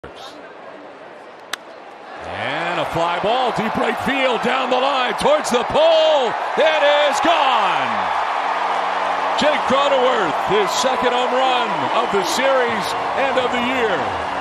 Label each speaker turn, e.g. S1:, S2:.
S1: And a fly ball, deep right field, down the line, towards the pole. It is gone. Cronenworth, his second home run of the series and of the year.